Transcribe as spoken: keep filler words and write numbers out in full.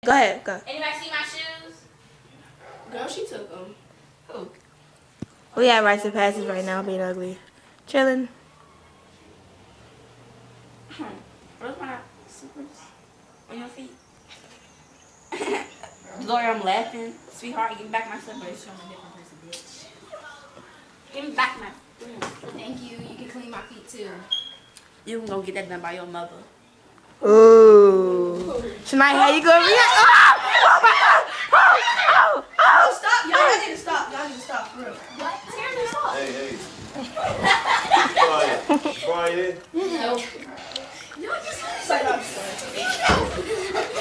Go ahead, go. Anybody see my shoes? Girl, she took them. Who? We at rites of passage right now, being ugly. Chilling. Hmm. Where's my slippers? On your feet? Gloria, I'm laughing. Sweetheart, give me back my slippers. Showing a different person, bitch. Give me back my... Thank you. You can clean my feet too. You can go get that done by your mother. Ooh. Shania, how you gonna react? Oh! Oh my god! Oh! Oh! Oh! Stop. Y'all need to stop. Y'all need to stop. For real. What? Seriously, stop. Hey, hey. Brian. Brian. No. Y'all just... Sorry, I'm sorry.